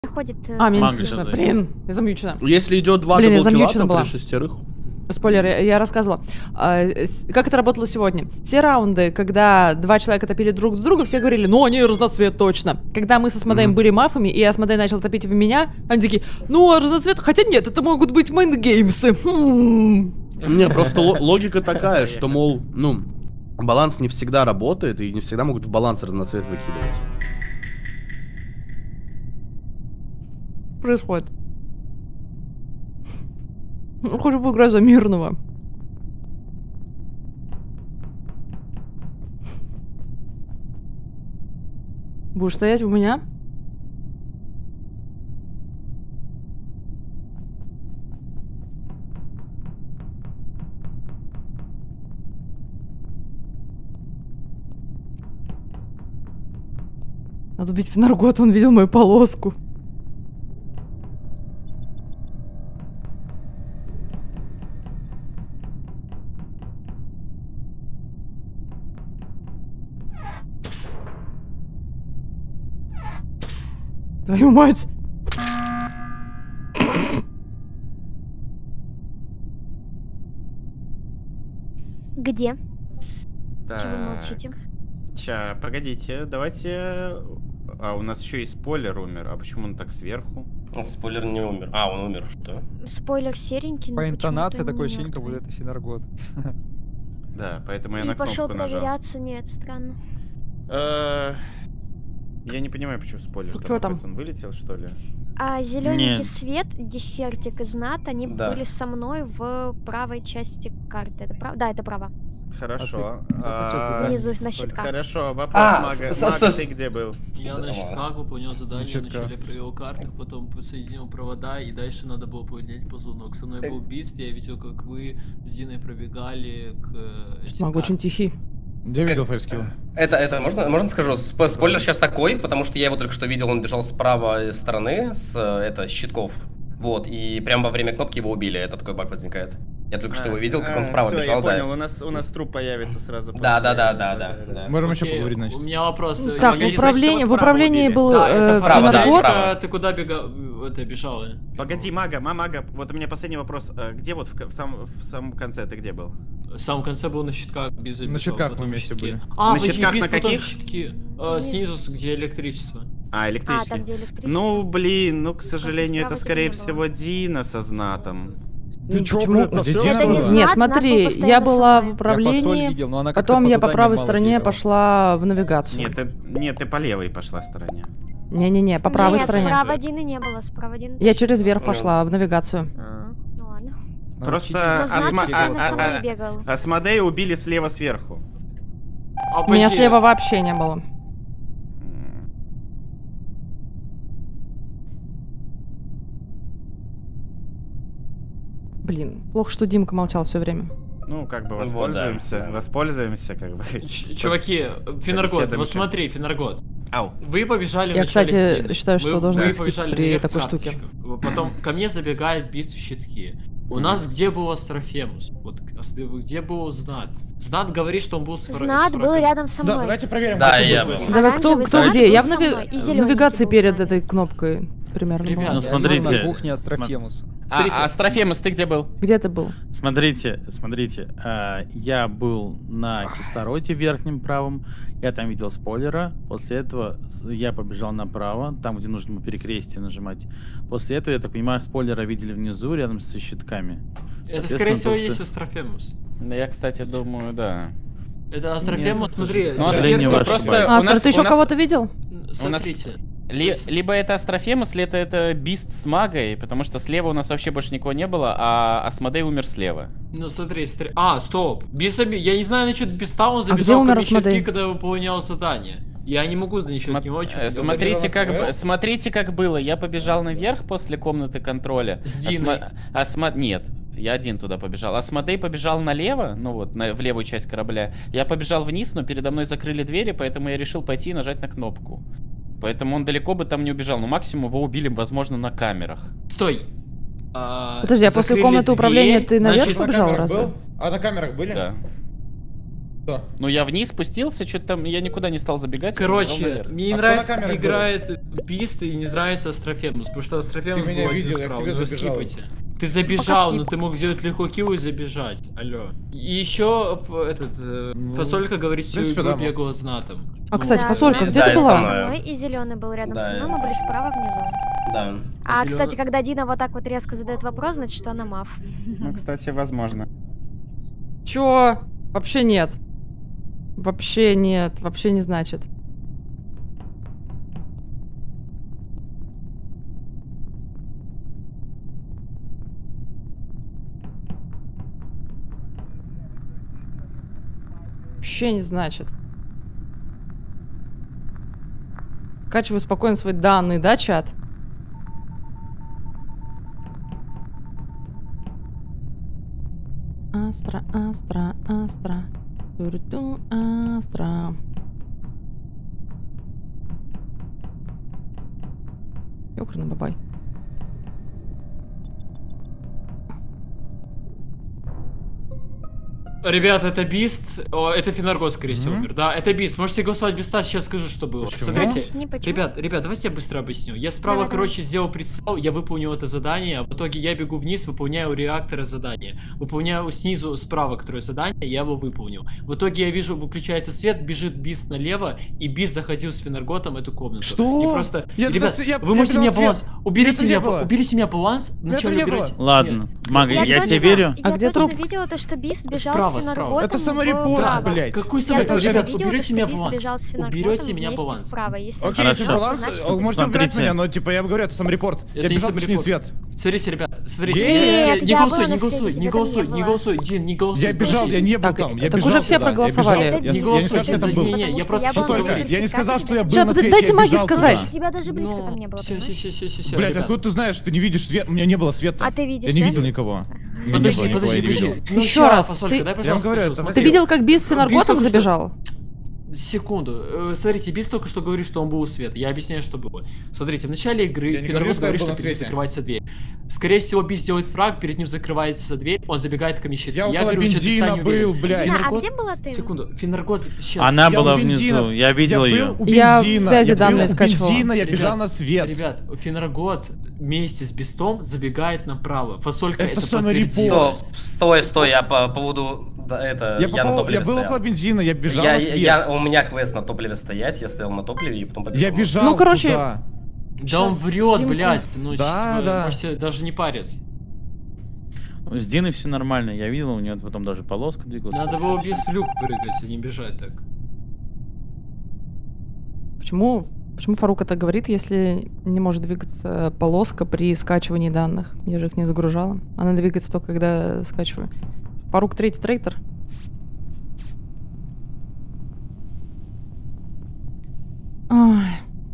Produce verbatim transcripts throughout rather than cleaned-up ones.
Ходит, а, меня не Манго слышно. Блин, я замьючена. Если идет два Блин, я даблкила, замьючена там была. при шестерых. Спойлер, я, я рассказывала. А, с, как это работало сегодня? Все раунды, когда два человека топили друг с другом, все говорили, ну они разноцвет точно. Когда мы со Асмодеем mm-hmm. были мафами, и Асмодей начал топить в меня, они такие, ну разноцвет, хотя нет, это могут быть майндгеймсы. Хм. Не, просто логика такая, что, мол, ну, баланс не всегда работает, и не всегда могут в баланс разноцвет выкидывать. Происходит. Хочу поиграть за мирного. Будешь стоять у меня? Надо убить Фенаргота, он видел мою полоску. Твою мать! Где? Так. Чего вы молчите? Ща, погодите, давайте... А, у нас еще и спойлер умер. А почему он так сверху? Спойлер не умер. А, он умер, что? Спойлер серенький, но по интонации такое не ощущение, как будто это Фенаргот. Да, поэтому я И на пошел кнопку нажал. проверяться, нет, странно. Я не понимаю, почему спойлер. Что там? Он вылетел, что ли? А зелененький Нет. свет, десертик и знат, они Да. были со мной в правой части карты. Это прав... Да, это право. Хорошо. А ты- А, Внизу на щитках. Хорошо, вопрос, А, Мага. с- Мага, с- ты где был? Я на Да. щитках выполнял задание, На щитках. вначале провел картах, потом подсоединил провода, и дальше надо было поднять позвонок. Со мной был Бист, я видел, как вы с Диной пробегали к... э, этим Могу очень картам. тихий. Где видел фейскилл? Это, это, можно, можно скажу? Сп- спойлер сейчас такой, потому что я его только что видел, он бежал с правой стороны, с, э, это, щитков. Вот, и прямо во время кнопки его убили, это такой баг возникает. Я только что его видел, как он справа Всё, бежал, я да. понял, у нас, у нас труп появится сразу после. Да, да, да, да, да, да. Можем еще Окей, поговорить, значит. У меня вопрос. э, Так, я в не знаю, управлении, что в вас справа управлении убили. был Да, это э, справа, да, Фенаргот. справа. Ты куда бегал? Это бежал? э? Погоди, Мага, ма- Мага, вот у меня последний вопрос. А Где вот в, ка- в, сам, в самом конце ты где был? В самом конце был на щитках без На щитках мы вместе были. А, На подожди, щитках Бист на потом каких? щитки. Э, снизу, где электричество. А, А, электрический. там, где электричество. Ну, блин, ну, к сожалению, это справа скорее не было. всего Дина со знатом. Ты чё, Почему? блядь, совсем Это не было? знаю. Нет, Знат, Знат смотри, был я постоянно была со в мной. Я фасоль управлении, видел, но она как-то потом я по заданию правой мало стороне бегала. пошла в навигацию. Нет, ты, нет, ты по левой пошла стороне. Не-не-не, по правой Нет, стороне. справа Дины не было, справа Дины. Я через верх пошла в навигацию. А, ну ладно. Надо Просто Но а, Знат Асма- постоянно а- со а- мной бегал. Асмодея убили слева сверху. А, Меня подожди, слева вообще не было. Блин, плохо, что Димка молчал все время. Ну, как бы Вот, воспользуемся, да, да. воспользуемся, как бы. Ч- Чуваки, Фенаргот, Беседуем вот еще. смотри, Фенаргот. Ау. Вы побежали Я, в начале кстати, стены. считаю, что Вы- должен вы быть скип побежали при наверх такой карточек. штуке. Потом ко мне забегает Бист в щитки. У нас где был Астрофемус? Вот ас- где был Знат? Знат говорит, что он был с фра- Знат с был фраг- рядом со Да, мной. давайте проверим. Да, как я это был. было. Давай, кто, Оранжевый кто Знат где? был Я в, со нави- мной, и в зелёненький навигации был перед с нами. этой кнопкой примерно Ребят, была. ну, Я был смотрите, на кухне см- Астрофемус. А, Астрофемус, ты где был? Где ты был? Смотрите, смотрите, а, я был на кислороде верхнем правом, я там видел спойлера, после этого с- я побежал направо, там, где нужно было перекрестие нажимать. После этого, я так понимаю, спойлера видели внизу, рядом со щитками. Это, Соответственно, скорее всего, только- есть Астрофемус. Да, я, кстати, думаю, да. Это Астрофемус, Нет, смотри. Ну, к сожалению, дверца- ваш просто- ошибаюсь. у Астр, нас- ты еще у нас- кого-то видел? Смотрите. Ли- либо это Астрофемус, либо это Бист с магой, потому что слева у нас вообще больше никого не было, а Асмодей умер слева. Ну смотри, стр... А, стоп. Без оби- Я не знаю насчет Биста, он где забежал умер ко мне щитки, Асмодей? когда выполнял задание. Я не могу насчет Смо- него э, что-то смотрите, как, говорить. бы- смотрите, как было. Я побежал наверх после комнаты контроля. С Диной. Асмо- Асмо- Нет, я один туда побежал. Асмодей побежал налево, ну вот, на... в левую часть корабля. Я побежал вниз, но передо мной закрыли двери, поэтому я решил пойти и нажать на кнопку. Поэтому он далеко бы там не убежал. Но максимум его убили, возможно, на камерах. Стой. А, Подожди, а после закрыли комнаты дверь, управления ты наверх значит, На побежал камерах разве? был? А на камерах были? Да. Кто? Ну я вниз спустился, что-то там, я никуда не стал забегать. я побежал Короче, наверх. мне не А кто нравится, на как камерах был? играет Бист, и не нравится Астрофемус, потому что Астрофемус Ты меня был один видел, я к справа, тебе ну, забежал. скипайте. Ты забежал, скип. но ты мог сделать легко килл и забежать. Алло. И еще этот э, Ну, Фасолька говорит, в всю принципе, игру да, мог. бегала знатом. А, кстати, Да, Фасолька, да, где да, ты я была? сама. Со мной, и зеленый был рядом Да. со мной, мы были справа внизу. Да. А, Зелёный- кстати, когда Дина вот так вот резко задает вопрос, значит, что она мав. Ну, кстати, возможно. Чё? Вообще нет. Вообще нет. Вообще не значит. Вообще не значит. Скачиваю спокойно свои данные, да, чат? Астра, Астра, Астра. Туру-ту, Астра. Ёкарный бабай. Ребята, это Бист, о, это Финаргос, скорее всего, Мгм. умер. Да, это Бист. Можете голосовать Биста, сейчас скажу, что было. Почему? Смотрите, Объясни, почему. ребят, ребят, давайте я быстро объясню. Я справа, Давай, короче, сделал прицел, я выполнил это задание, а в итоге я бегу вниз, выполняю у реактора задание. Выполняю снизу, справа, которое задание, я его выполнил. В итоге я вижу, выключается свет, бежит Бист налево, и Бист заходил с Финарготом в эту комнату. Что? И просто, Я ребят, просто- я- вы я можете бежал меня свет. баланс, уберите Этого не меня, было. уберите меня баланс, вначале не было. убирайте. Ладно, Нет. Мага, я, точно- тебе верю. А я где точно труп? видела то, что Бист бежал Справа, с справа. Финарготом Это саморепорт, вправо. блядь. Какой Я саморепорт? тоже Ребят, видела, уберите то, меня что Бист баланс. бежал с Финарготом Уберете меня вместе баланс. вправо. Если Окей, Хорошо. если баланс, значит, о, можете убрать Смотрите. меня, но типа я говорю, это саморепорт. Я Это не бежал, точнее, саморепорт. свет. Смотрите, ребят, смотрите, Нет, не, не, не я голосуй, была не на свете, голосуй, тебя не там голосуй, не не было. голосуй, Дин, не голосуй. Я бежал, я не был Так, там. Я так бежал уже все туда, я проголосовали. бежал. Это Я не я не голосуй, скажу, что я там не, был. не, не, Потому я что просто я была что на Сколько? видео, Я не сказал, что я был Чат, на да свете, дайте я Маге бежал сказать. туда. Тебя даже близко там не было, Все, все, понимаешь? все, все, все, Блять, откуда ты знаешь, ты не видишь свет? У меня не было света. А ты видишь, Я не да? видел никого. У меня не Подожди, было никого, подожди, я не видел. подожди. Ну, Еще ща, раз, Фасолька, ты- дай, Я вам пожалуйста, говорю, скажу, это- Ты смотри. видел, как Бист с Финарготом только что- забежал? Секунду. Э, Смотрите, Бис только что говорит, что он был у света. Я объясняю, что было. Смотрите, в начале игры Я не Финаргос говорю, что я говорит, был что на перед ним свете. закрывается дверь. Скорее всего, Бис делает фраг, перед ним закрывается дверь, он забегает ко мне щит. Я около говорю, что бензина Биста не уверен. был, блядь. Дина, а Финаргот- где была ты? Секунду. Финаргос сейчас. Она Я была у бензина- внизу, я видел я ее. был у Я в бензина, связи я был данные у скачивала. бензина, я Ребят, бежал на свет. Ребят, Финаргот вместе с Бистом забегает направо. Фасолька Это это, саморепорт. подтвердила. Стоп, стой, стой, я по поводу... да, это, Я, я, попал- на топливе я был стоял. около бензина, я бежал я, на свет. я- у меня квест на топливе стоять, я стоял на топливе и потом побежал. Я бежал Ну, короче, туда. Да он Щас врет, Димка- блядь. Ну, Да, щас, да. можете даже не париться. С Диной все нормально, я видел, у нее потом даже полоска двигалась. Надо было без в люк прыгать, а не бежать так. Почему, почему Фарук это говорит, если не может двигаться полоска при скачивании данных? Я же их не загружала. Она двигается только когда скачиваю. Фарук третий трейтер. Ой.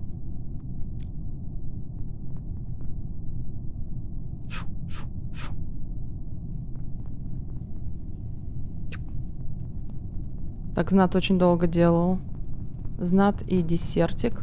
Шу, шу, шу. Тюк. Так, Знат очень долго делал. Знат и десертик.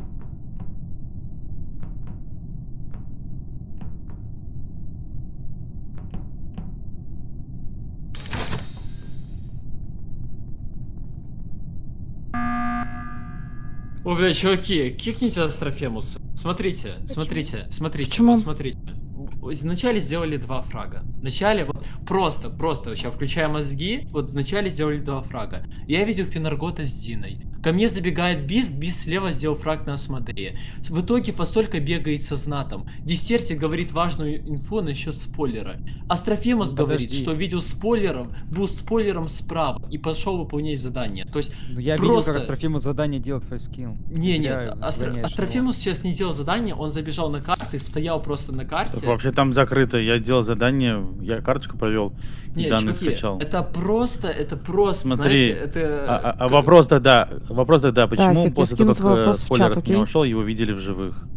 О, бля, чуваки, кикните Астрофемуса. Смотрите, смотрите, смотрите, Почему? посмотрите. Вначале сделали два фрага. Вначале вот просто, просто, сейчас включая мозги, вот вначале сделали два фрага. Я видел Финаргота с Диной. Ко мне забегает Бист, Бист слева сделал фраг на Асмодее. В итоге Фасолька бегает со Знатом. Десерти говорит важную инфу насчет спойлера. Астрофемус Ну, говорит, подожди. что видел спойлером, был спойлером справа и пошел выполнять задание. То есть Ну я Просто- видел, как Астрофимус задание делает файвскилл. не, нет, Проверяю, Астро- гоняешь его. Астрофемус сейчас не делал задание, он забежал на карты, стоял просто на карте. Вообще там закрыто, я делал задание, я карточку провел, Не, данные чуваки, скачал. это просто, это просто, Смотри, знаете, это... А, а- а как- вопрос тогда, вопрос тогда, почему Сик, я после скину того, твой как э, вопрос в спойлер чат, от меня окей? ушел, его видели в живых?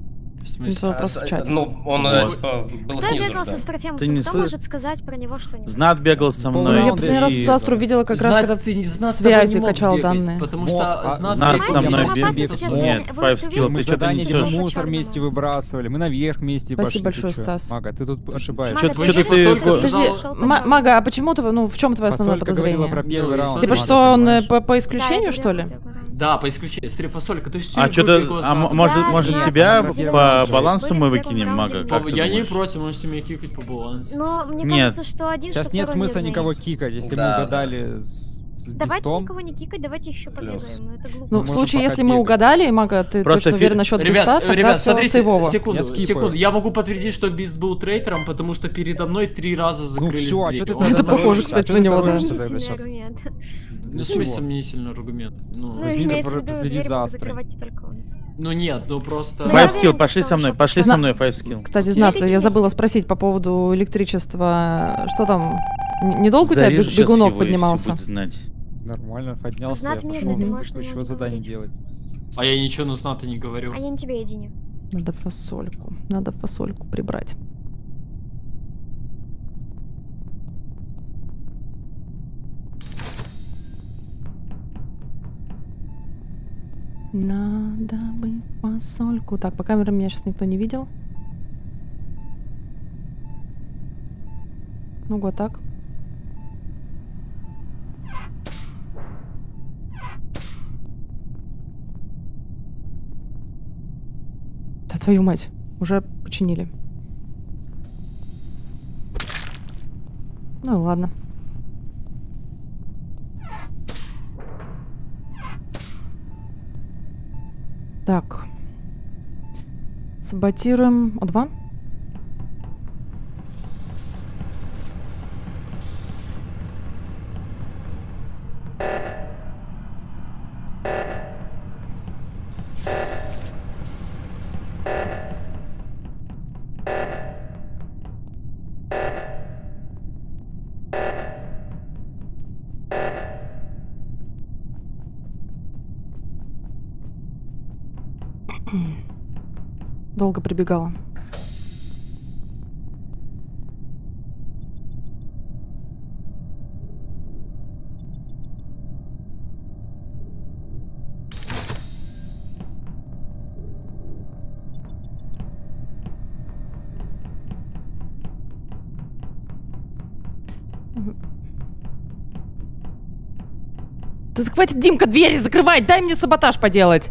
В смысле? Это вопрос в чате. Ну, он Вот. э, типа был Кто снизу. бегал да. со Строфемусом? Ты не Кто слы- может сказать про него что-нибудь? Знат бегал со Пол Ну, мной. я раунда последний раз и- с Астру видела как раз, Знат, когда ты не- Знат с связи тобой не мог качал бегать, данные. Потому Мог, что а Знат Знат бегал со мной без бегал. без Нет, слов. Нет, вы- Five вы Skill, видели, Мы ты что-то задание несешь. даже Чёрному. мусор вместе выбрасывали, мы наверх вместе Спасибо пошли. большое, ты чё? Стас. Мага, ты тут ошибаешься. Мага, Чё- ты чё-то уверен, ты- что Подожди, сказал, что Ма- он Мага, а почему ты, ну, в чем твое основное Фасолька говорила подозрение? про первый Ну, раунд. Типа, Мага, что он э, понимаешь? по, по Да, исключению, это что ли? первый раунд. Да, по исключению. Смотри, фасолька, ты всю А игру что-то, бегал а м- Знатом. может, Да, может да, тебя да, по да, балансу были мы в первом выкинем, раунде Мага? в Как Папа, ты я не думаешь? против, можете меня кикать по балансу. Но мне Нет. кажется, что один, Сейчас что нет второй смысла мирный. никого кикать, если Да, мы угадали с, с Давайте бистом. никого не кикать, давайте еще побегаем. Ну, это глупо. Ну, Мы в можем случае, пока если мы бегать. угадали, Мага, ты Просто точно фи- уверен насчет Ребят, биста, тогда ребят, всё смотрите, сейвово. секунду, Я скипаю. секунду. Я могу подтвердить, что Бист был трейтором, потому что передо мной три раза Ну закрылись все, а двери. что ты Он- тогда Это похоже, торопишься? кстати, А чё на ты него, да. торопишься тогда Сильный сейчас? аргумент. Ну, в смысле, мне сильный аргумент. Ну, Ну, возьми, имеется в просто виду, следи дверь за могут Астрой. закрывать не только он. ну нет, ну просто... Ну, Five я Skill, уверена, пошли что со он мной, шо- пошли Зна- со мной, Five Skill. Кстати, Бегайте Знат, я вместе. забыла спросить по поводу электричества. Что там? Н- Недолго у тебя Зарежу бег- щас бегунок его, и всё поднимался? будет знать. Нормально, поднялся, Знат я мирный, пошел ты можешь на него еще не задание говорить. делать. А я ничего на Зната не говорю. А я не тебе, Едине. Надо фасольку. Надо фасольку прибрать. Надо бы фасольку. Так, по камерам меня сейчас никто не видел. Ну, вот так. Да твою мать, уже починили. Ну и ладно. Так. Саботируем О два. Долго прибегала. Да хватит, Димка, двери закрывать! Дай мне саботаж поделать!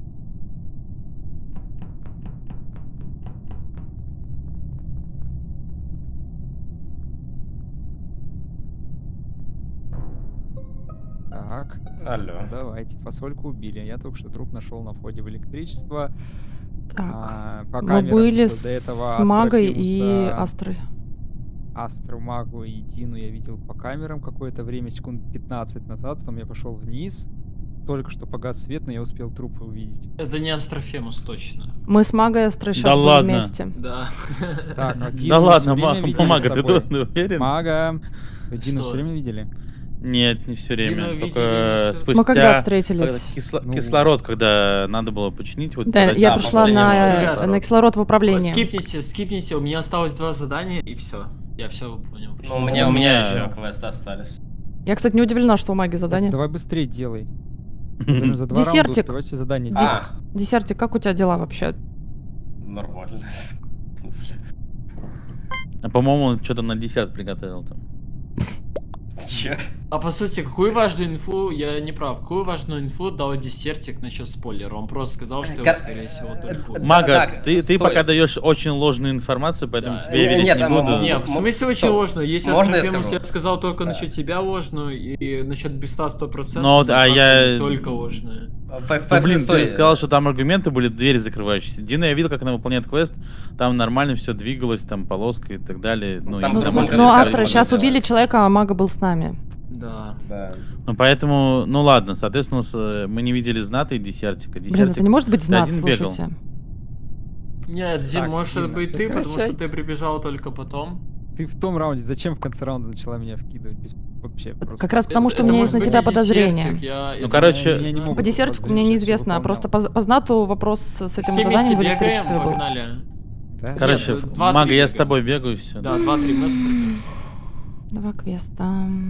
Так, Алло. давайте, фасольку убили. Я только что труп нашел на входе в электричество. Так. А, по Мы камерам были до с, этого с Магой и Астрофимуса, Астрой. Астру, Магу и Дину я видел по камерам какое-то время, секунд пятнадцать назад. Потом я пошел вниз. Только что погас свет, но я успел трупы увидеть. Это не Астрофемус точно. Мы с Магой и Астрой сейчас Да были ладно. вместе. Да. Так, а Дину Да мы ладно, всё время Ма- видели с Мага, ты собой. тут уверен? Мага, вы Дину Что? все время видели? Нет, не все время. Дину Только видели ещё- спустя... Мы когда когда встретились? кисло- Ну. Кислород, когда надо было починить. Вот Да, тогда я да, пришла последний на, раз, э, да. на кислород в управлении. Скипните, скипните, у меня осталось два задания и все. Я все понял. Ну, у меня, у У меня меня- еще квесты остались. Я, кстати, не удивлена, что у Маги задание. Давай быстрее делай. Даже за два раунда Десертик. успевать все задания Дес- делать. А, Десертик, как у тебя дела вообще? нормально. В смысле? А, по-моему, он что-то на десят приготовил там. Че? А по сути, какую важную инфу, я не прав, какую важную инфу дал десертик насчет спойлера? Он просто сказал, что его, Ка- скорее всего, э, только... э, Мага, так, ты, ты стой. пока даешь очень ложную информацию, поэтому Да. тебе Э, верить нет, не а буду. мо- Не, мо- в смысле очень стоп. ложно. Если Можно я Астрофемус, скажу? я сказал только Да. насчет тебя ложную, и насчет Биста сто процентов. Ну вот, а я- Только ложную. Файв- Ну, файв блин, стой. ты сказал, что там аргументы были, двери закрывающиеся. Дина, я видел, как она выполняет квест, там нормально все двигалось, там полоска и так далее. Ну, Там и Ну, Да, см- мы нормально. как ну, раз Астра, так сейчас делаем. убили человека, а Мага был с нами. Да. Да. Ну, поэтому, ну ладно, соответственно, с, э, мы не видели Зната и Десертика. Блин, Десертик это не может быть знат, один бегал. слушайте. Нет, Дин, Так, может Дина, быть ты, потому прекращай. что ты прибежал только потом. Ты в том раунде, зачем в конце раунда начала меня вкидывать? Без- вообще просто... Как раз потому, что у Это меня есть может на быть тебя и подозрение. десертик, я- я Ну, короче, даже не я не знаю. могу По десертику мне подозревать, неизвестно, а выполнял. просто по, по знату вопрос с этим Все заданием в вместе электричестве бегаем, был. погнали. Да? Короче, Нет, два-три Мага, я с бегаем. тобой бегаю, все. Да, два-три мы сражаемся. Два квеста.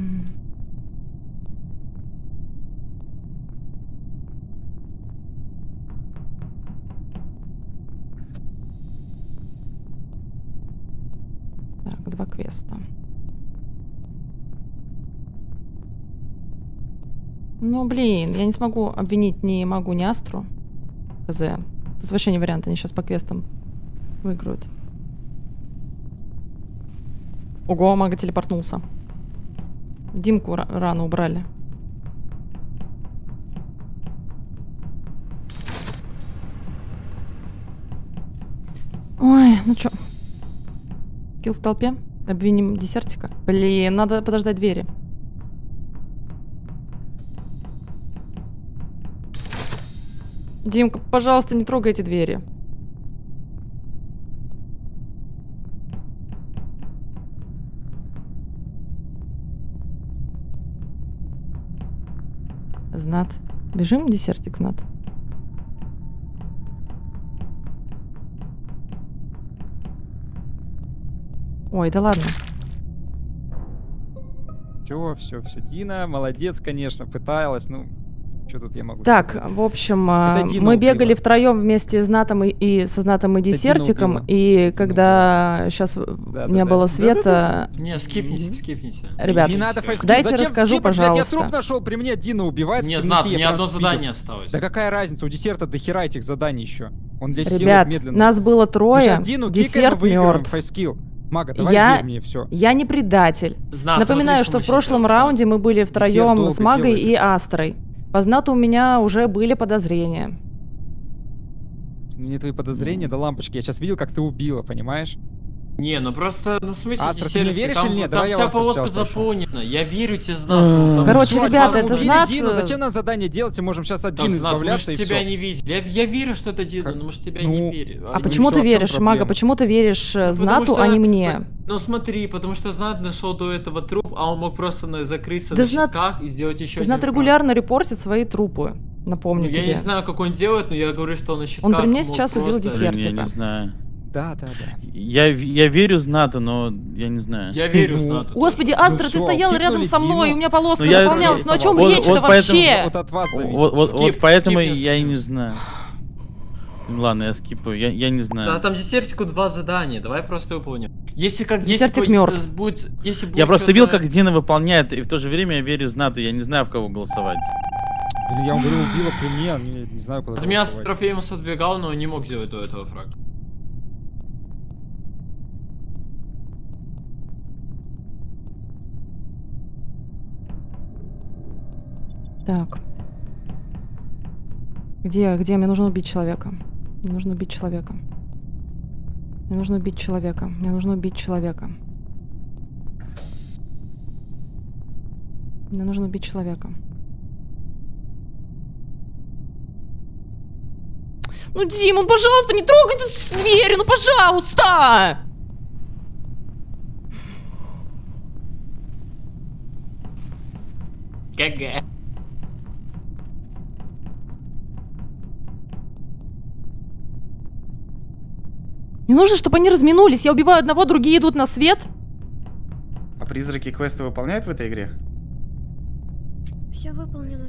Так, два квеста. Ну, блин, я не смогу обвинить ни Магу, ни Астру. Хз. Тут вообще не вариант, они сейчас по квестам выиграют. Ого, Мага телепортнулся. Димку ра- рано убрали. Ой, ну чё? Килл в толпе? Обвиним десертика? Блин, надо подождать двери. Димка, пожалуйста, не трогай эти двери. Знат. Бежим, десертик, Знат. Ой, да ладно. Все, все, все. Дина, молодец, конечно, пыталась, ну, что тут я могу Так, сказать? в общем, а, Это Дина мы убила. бегали втроем вместе с Знатом и, и со Знатом и Дина десертиком, убила. и Дина когда сейчас Да, не да, было да. света, Не, скипните, скипните. Ребят, Не надо фейскил. дайте Зачем? расскажу, Типа, блядь, я пожалуйста. труп нашел, при мне Дина убивает. в Не, темноте, знат, я мне прям одно видел. задание осталось. Да какая разница, у десерта дохера этих заданий еще. Он для ребят, медленно. нас было Мы трое, сейчас Дину кикаем и десерт выигрываем мертв. фейскил. Мага, давай Я- верь мне, все. Я не предатель. Знат, Напоминаю, смотри, что мы в прошлом сейчас раунде мы были втроем долго с Магой делает. и Астрой. По Знату у меня уже были подозрения. Мне твои подозрения до лампочки. Я сейчас видел, как ты убила, понимаешь? Не, ну просто, ну в смысле, Астра, ты мне десерт, веришь там, или нет? там Давай я вся вас повозка сначала спрошу. заполнена. Я верю тебе, Знат. ну, там Короче, всё, ребята, там это убили Знат, Дину, э, зачем нам задание делать? И можем сейчас от Так, Дины Знат, мы избавляться же и тебя все. не видели. Я, я верю, что это Дина, но мы же тебя ну, не верим. А ну почему и ты всё, в чём веришь, Мага? проблема? Почему ты веришь э, Ну, потому Знату, что- а не мне? Ну смотри, потому что Знат нашел до этого труп, а он мог просто на- закрыться Да на Знат- щитках и сделать еще Знат один фраг. регулярно репортит свои трупы. Ну, Напомню я тебе. не знаю, как он делает, но я говорю, что он на щитках Он при мне мог сейчас убил просто- десерт. Блин, я Десертика. не знаю. Да, да, да. Я, я верю Знату, но я не знаю. Я верю Ну, Знату. Господи, тоже. Астра, Ну ты всё, стояла рядом кикнули со мной, Диму. у меня полоска Ну, я- заполнялась. Ну о чем Вот- речь-то вот поэтому- вообще? Вот от вас зависит. Вот, вот, Скип, вот поэтому скип, я и скип. не знаю. Ну, ладно, я скипаю, я, я не знаю. Да, там десертику два задания, давай просто выполним. Если как Десертик если мёртв. будет, если будет Я просто видел, что-то- как Дина выполняет, и в то же время я верю Знату, я не знаю, в кого голосовать. Или я вам говорю, убила при мне, не, не знаю, куда От меня с голосовать. Трофеймос отбегал, но не мог сделать до этого фраг. Так. Где, где? Мне нужно убить человека. Мне нужно убить человека. Мне нужно убить человека. Мне нужно убить человека. Мне нужно убить человека. Ну, Димон, пожалуйста, не трогай ты с дверью, ну, пожалуйста! ГГ. Мне нужно, чтобы они разминулись. Я убиваю одного, другие идут на свет. А призраки квесты выполняют в этой игре? Все выполнено.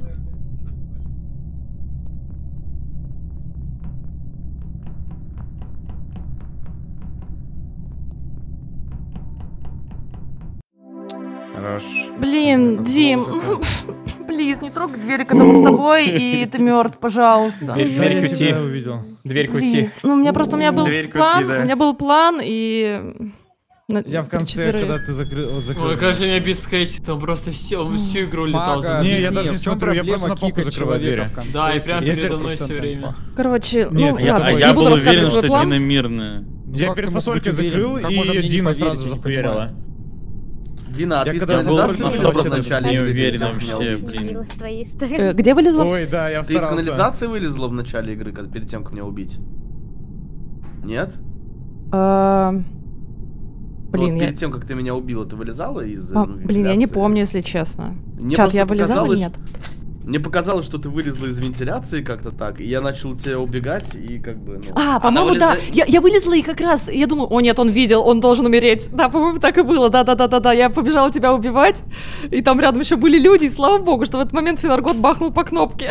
Хорош. Блин, Дим, плиз, не трогай двери, когда мы с тобой, и ты мертв, пожалуйста. Дверь, Да, я дверь тебя кути. увидел. Дверь кути. Плиз. Ну, у меня просто, у меня был Дверь кути, план, да. у меня был план, и... на- Я в при конце, четверых. когда ты закрыл... вот закрыл Ой, кажется, меня без кейси, там просто все, он всю игру летал за Мага, Не, мной. я объясни, даже не в чем смотрю, я проблема просто на полку кикать закрываю человека двери. в конце, Да, и если прям есть передо мной процент все время. инфа? Короче, Нет, ну, я- ладно, А не я буду был рассказывать уверен, свой что план. Дина мирная. Я Как перед ты можешь фасолькой быть уверен? закрыл, Как можно и мне не Дина поверить, сразу я не захуярила. понимаю. Дина, а Я ты с когда Я был канализации на вылезла сто в начале не игры уверен перед тем, как меня вообще, убить? Дин. Мило с твоей стороны. Э, Где вылезла? Ой, да, я Ты из старался. канализации вылезла в начале игры, когда- перед тем, как меня убить? Нет? А, Блин, вот я- перед тем, как ты меня убила, ты вылезала из А, ну, блин, я не вентиляции? помню, если честно. Мне Чат, просто я вылезала или показалось, нет? Мне показалось, что ты вылезла из вентиляции как-то так, и я начал от тебя убегать, и как бы, ну... А, Она по-моему, да. вылезла- Я, я вылезла и как раз, я думаю, о нет, он видел, он должен умереть. Да, по-моему, так и было. Да-да-да-да-да. Я побежала тебя убивать, и там рядом еще были люди, и слава богу, что в этот момент Фенаргот бахнул по кнопке.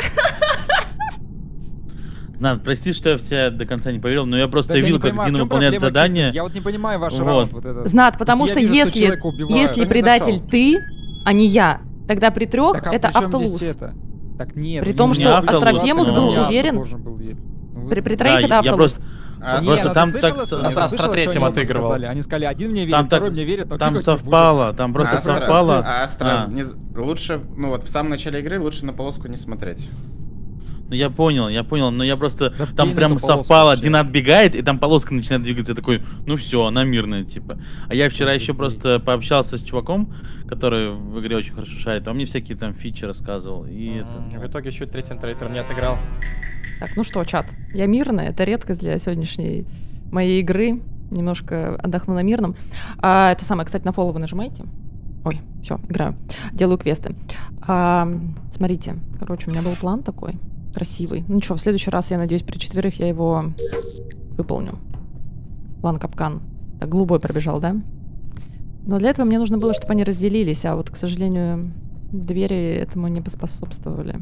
Знат, прости, что я в тебя до конца не поверил, но я просто Так я видел, не как понимаю, в Дина чем выполняет проблема задание. Кикли? Я вот не понимаю ваш Вот. раунд. Вот этот. Знат, потому Я что вижу, если, человека убивают. если Кто не предатель зашел? ты, а не я, тогда при трех Так, а это при чём автолуз. здесь это? Так нет. При ну том, не что надо, автолуз, Астрофемус но- был Я уверен. должен был верить. Ну, При, при Да, троих это я автолуз. просто... А, Не, Просто ну там ты так слышала, с- что- Астро ты слышала, что третьем они отыгрывал. сказали? Они сказали, один мне верит, Там, так, второй мне верит, но там кликать не совпало, там просто Астра- совпало. А Астра, А. не з- лучше, ну вот в самом начале игры лучше на полоску не смотреть. Ну я понял, я понял, но я просто... Забей Там на прям эту полоску совпало, вообще. Дина отбегает, и там полоска начинает двигаться. Я такой, ну все, она мирная, типа. А я вчера еще Забей. просто пообщался с чуваком, который в игре очень хорошо шарит. Он мне всякие там фичи рассказывал. И это... В итоге чуть третий трейтер не отыграл. Так, ну что, чат, я мирная, это редкость для сегодняшней моей игры. Немножко отдохну на мирном. А, это самое, кстати, на фоллоу вы нажимаете. Ой, все, играю. Делаю квесты. А, смотрите, короче, у меня был план такой красивый. Ну что, в следующий раз, я надеюсь, при четверых я его выполню. План капкан. Так, голубой пробежал, да? Но для этого мне нужно было, чтобы они разделились, а вот, к сожалению, двери этому не поспособствовали.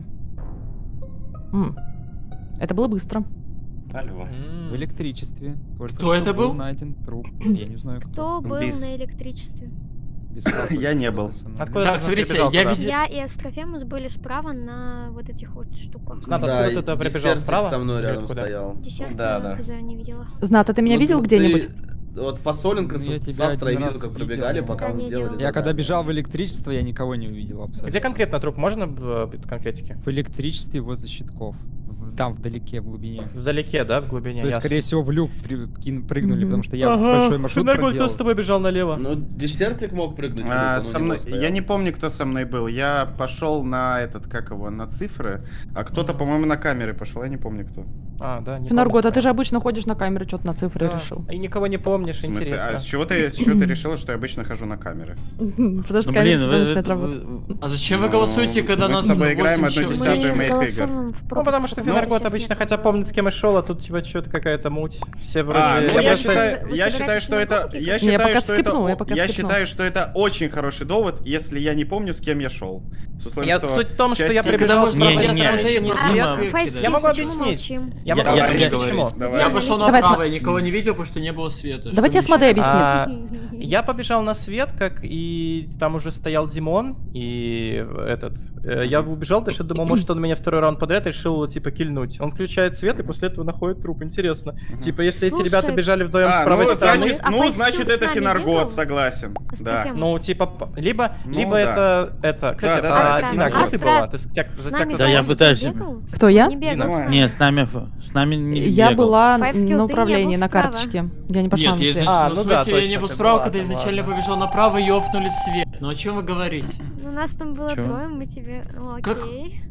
М. Это было быстро. Алло. В электричестве. Только Кто что это был? найден труп. Я не знаю, кто. Кто был Без- на электричестве? Без фото Я не был. написано. Откуда Так, ты смотрите, прибежал я туда? везде- Я и Астрофемус были справа на вот этих вот штуках. Снат, Да, откуда ты туда и прибежал? десертик Справа? со мной Или рядом откуда? стоял. Десятка, Да, да. хз, не видела. Знат, а ты меня Ну, видел вот где-нибудь? ты- Вот Фасоленко Ну, я с тебя Астрой один видел, раз как видел. пробегали, пока Я мы не делали делала. Я когда задание. бежал в электричество, я никого не увидел абсолютно. Где конкретно труп? Можно э, конкретики? В электричестве возле щитков. В- Там, вдалеке, в глубине. Вдалеке, да, в глубине? То есть, ясно. скорее всего, в люк при- кин- прыгнули, Мгм. потому что я большой маршрут проделал. тобой бежал налево. Ну, десертик мог прыгнуть. А, вдруг, он со у него мной- стоял. я не помню, кто со мной был. Я пошел на этот, как его, на цифры, а кто-то, по-моему, на камеры пошел. Я не помню, кто. А, да, не Фенаргот, помню, а ты кто. же обычно ходишь на камеры, что-то на цифры Да. решил. И никого не помнишь, В смысле? интересно. А с чего ты, с чего ты решила, что я обычно хожу на камеры? Потому что Ну, камеры блин, всегда вы- начинают вы- работать. вы- А зачем вы Ну, голосуете, когда мы нас с тобой играем восемь одну человек? десятую моих игр. голосуем в Ну, потому что пропуск, Фенаргот сейчас обычно нет хотя вопросов. помнит, с кем и шел, а тут типа что-то какая-то муть. Все вроде... А, ну все я просто- считаю, Вы я собираетесь считаю, что на это, наркотики? я Не, я считаю, пока что это, скипнул, я о- пока я скипнул. считаю, что это очень хороший довод, если я не помню, с кем я шел. С условием, Я, что суть в том, что я часть прибежал игры- с Не, правой не, не, стороны, не, не не, свет. Дима, Фейвский, Я могу почему объяснить. молчим? Я Я- могу я объяснить, не почему. Давай. Я пошел Давай, направо, сма- я никого не видел, потому что не было света. Давайте Что Асмодей мне объяснит. А, Я побежал на свет, как и там уже стоял Димон, и этот. э, Я убежал, даже думал, может он меня второй раунд подряд решил типа кильнуть. Он включает свет и после этого находит труп. Интересно. Типа, если эти Слушай, ребята бежали вдвоем с А, правой ну, стороны. значит, А ну, Фейвский значит, с это нами Фенаргот, бегал? согласен. Да. Астрофемус. Ну, типа, п- либо, Ну, либо да. это, это, кстати, Да, да, а, да. Дина, Астра- где ты Астра- была? Ты с- тебя- С за нами тебя Да, я Фейвский пытаюсь- бегал? Кто я? Не бегал Дина. с нами. Не, с нами, ф- с нами не Я бегал. была Five skill, ты на не управлении, был на справа? карточке. Я не пошла Нет, на я, свет. А, ну, ну в да, смысле, я точно, не был ты справа, была когда там, изначально ладно. побежал направо и офнули свет. Ну о чем вы говорите? Ну, нас там было Чё? трое, мы тебе... О, Как? окей.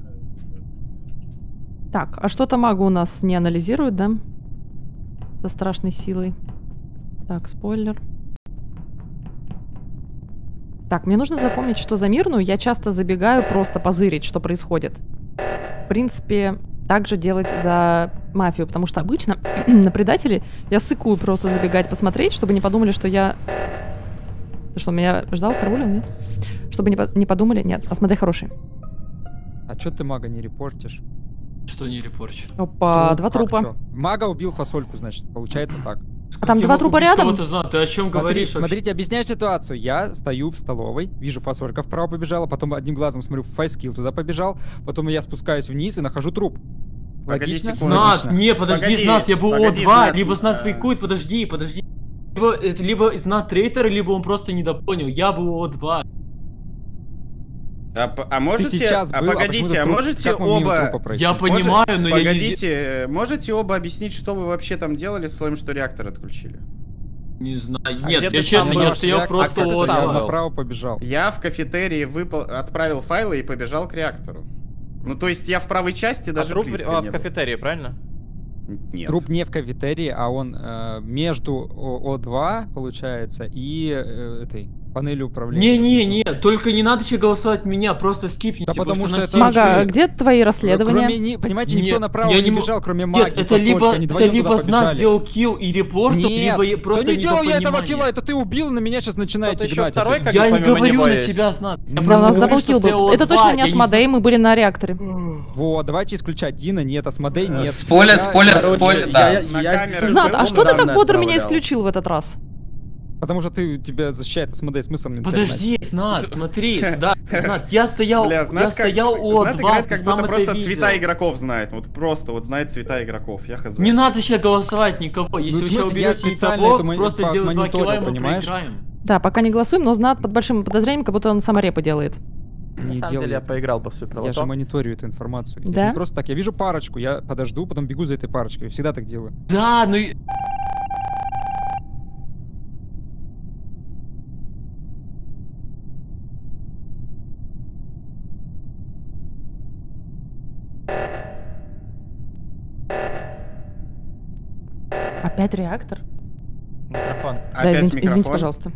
Так, а что-то магу у нас не анализирует, да? Со страшной силой. Так, спойлер. Так, мне нужно запомнить, что за мирную я часто забегаю просто позырить, что происходит. В принципе, так же делать за мафию, потому что обычно на предателей я сыкую просто забегать посмотреть, чтобы не подумали, что я... Ты что, меня ждал, караулил, нет? Чтобы не, по- не подумали... Нет, Асмодей хороший. А чё ты мага не репортишь? Что не репорчу? Опа, Труп, два как трупа. чё? Мага убил фасольку, значит, получается так. А там два трупа рядом? Ты, знал? Ты о чем Смотри- говоришь вообще? смотрите, объясняю ситуацию. Я стою в столовой, вижу фасолька вправо побежала, потом одним глазом смотрю, файскилл туда побежал, потом я спускаюсь вниз и нахожу труп. Погоди Логично? секунду. Знат, Логично. не, подожди, Погоди, Знат, я был погоди, О два, Знат, либо Знат а- фейкует, подожди, подожди. Либо, это либо Знат трейтер, либо он просто недопонял. Я был О два. А, п- а можете, сейчас а был, а погодите, почему-то а труп- можете как мы мимо оба... трупа пройти? Я Может- понимаю, но я не... Погодите, можете оба объяснить, что вы вообще там делали, с условием, что реактор отключили? Не знаю. А Нет, где я ты честно, сам я был? стоял Я- просто а как ты О сам два. был? направо побежал. Я в кафетерии выпал, отправил файлы и побежал к реактору. Ну, то есть я в правой части А даже труп в, близко а, не в был. кафетерии, правильно? Нет. Труп не в кафетерии, а он э, между О два, получается, и э, этой панелью управления. Не-не-не, только не надо еще голосовать меня, просто скипните. Да потому что на это- всем Мага, чате- а где твои расследования? Кроме, не, понимаете, никто Нет, направо я не не мо- бежал, кроме маги. Нет, это фасольки, либо, они это вдвоем либо туда с нас побежали. сделал килл и репорт, Нет, либо я просто да не делал я этого недопонимание. килла, это ты убил, на меня сейчас начинаете Кто-то еще гнать. второй, как Я не помимо говорю него на есть? себя, Знат. Я Да, Да, просто у нас говорю, даблкил что был. стояло Это два, точно не я Асмодей, знаю. мы были на реакторе. Вот, давайте исключать Дина, нет, Асмодей, нет. Спойлер, Я- спойлер, короче, спойлер, я- да. я- На я камеры здесь Знат, был, а что ты данные так бодро меня отправлял. исключил в этот раз? Потому что ты тебя защищает Асмодей, смысл мне Подожди, Знат, смотри, Знат, Знат, я стоял, Бля, я Знат, как, стоял у Знат О2, играет, ты как сам будто это просто видел. цвета игроков знает. Вот просто вот знает цвета игроков. Я хз. Не надо сейчас голосовать никого, если Ну, вы в сейчас смысле, я уберете специально никого, это мони- просто по- сделать два мониторю, килла, и мы понимаешь? проиграем. Да, пока не голосуем, но Знат под большим подозрением, как будто он саморепы делает. На Не самом делай деле я этого. поиграл по всю Я же правоту. мониторю эту информацию. Я Да? же не просто так, я вижу парочку, я подожду, потом бегу за этой парочкой. Я всегда так делаю. Да, ну и... Опять реактор? Микрофон. Да, Опять извините, извините, микрофон. пожалуйста.